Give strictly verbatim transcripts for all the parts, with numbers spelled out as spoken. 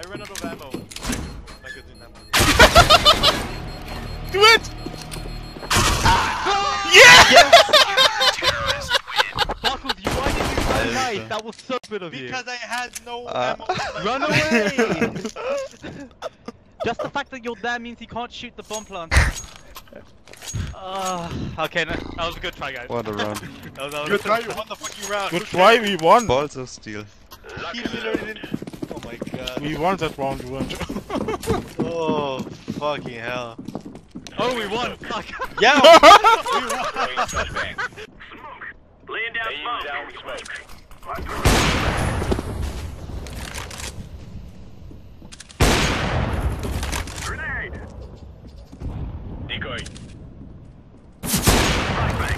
I ran out of ammo. Magazine ammo. Do it! Yeah! Yes! Buckles, you why did you run nice? That was so good of you. Because I had no Uh, ammo. Run away! Just the fact that you're there means he can't shoot the bomb plant. Uh, okay, no, that was a good try, guys. What a run. that was, that was Good try, you won the fucking round. Good try, we won. Balls of steel. He literally didn't. Oh my god. We won that round, we won. Oh, fucking hell. Oh, we won! Fuck! Yeah! We won! Laying down smoke. Grenade. Decoy. Flashbang.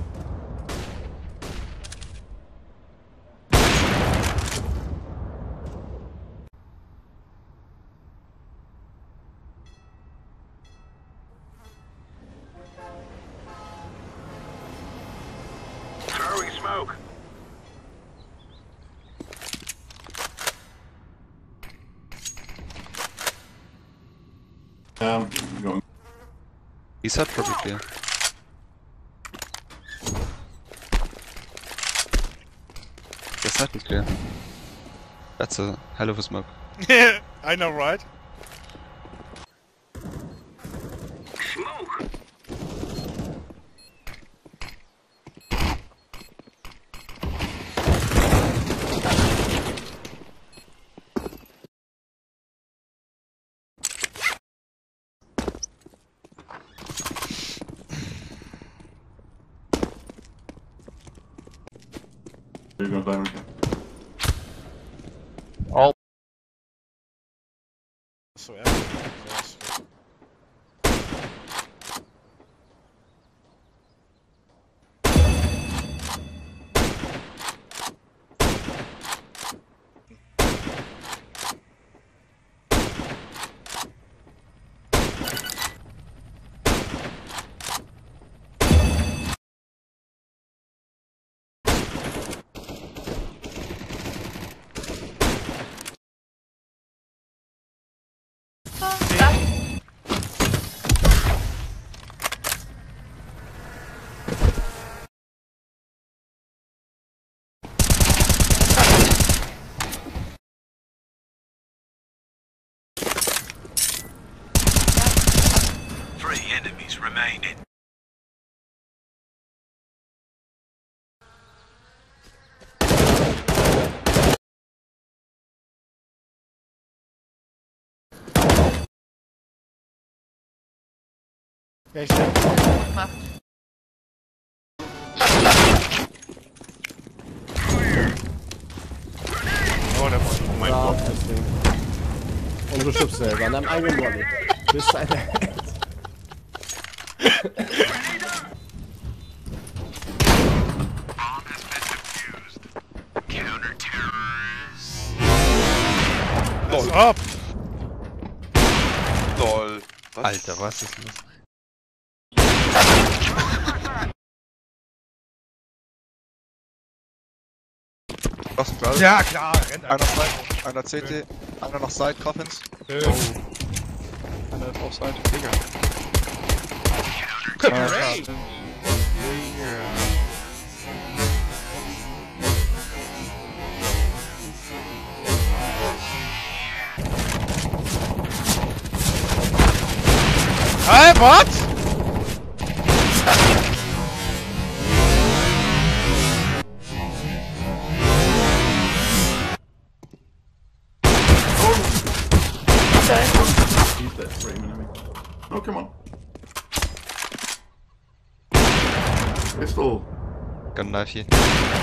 Throwing smoke. Um, going. He's hot probably clear. That's not clear. That's a hell of a smoke. I know, right? Smoke. You're gonna die again. All. So, yeah. Three enemies remaining. Ja, ich denke. Oh, der war. Oh mein Ja, Gott. deswegen. Und du stirbst selber an deinem eigenen Body. Du bist eine Held. What's up? Lol. Was? Alter, was ist los? Was gerade? Ja, klar, rennt Einer Side, einer C T, einer noch Side, Coffins. Oh. Einer ist auf Side. Digga. Great. Hey, what? Keep that frame enemy. Oh, come on. Pistol. Gun knife hier.